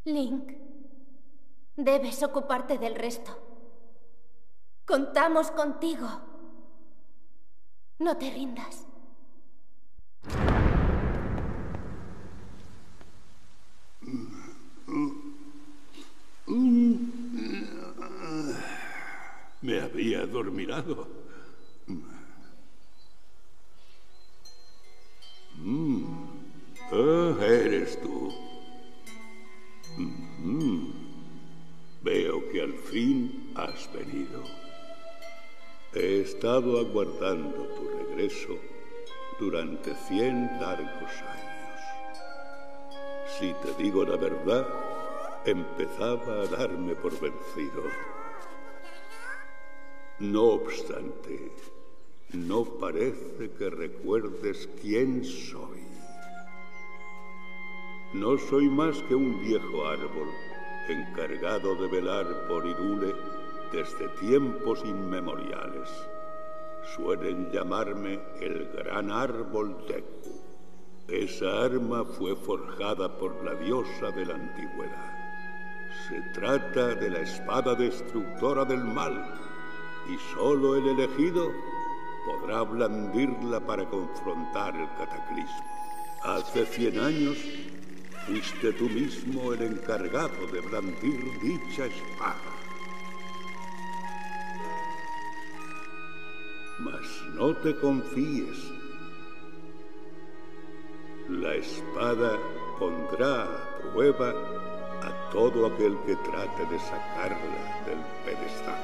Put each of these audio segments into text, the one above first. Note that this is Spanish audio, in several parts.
Link, debes ocuparte del resto. Contamos contigo. No te rindas. Me había adormilado. Eres tú. Veo que al fin has venido. He estado aguardando tu regreso durante 100 largos años. Si te digo la verdad, empezaba a darme por vencido. No obstante, no parece que recuerdes quién soy. No soy más que un viejo árbol encargado de velar por Hyrule desde tiempos inmemoriales. Suelen llamarme el Gran Árbol Deku. Esa arma fue forjada por la diosa de la antigüedad. Se trata de la espada destructora del mal, y solo el elegido podrá blandirla para confrontar el cataclismo. Hace 100 años fuiste tú mismo el encargado de blandir dicha espada. Mas no te confíes. La espada pondrá a prueba a todo aquel que trate de sacarla del pedestal.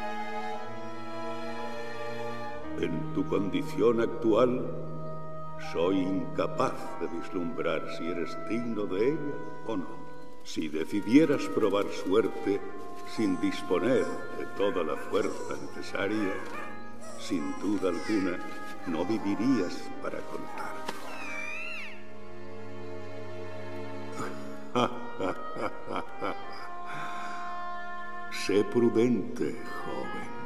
En tu condición actual, soy incapaz de vislumbrar si eres digno de ella o no. Si decidieras probar suerte sin disponer de toda la fuerza necesaria, sin duda alguna, no vivirías para contar. Sé prudente, joven.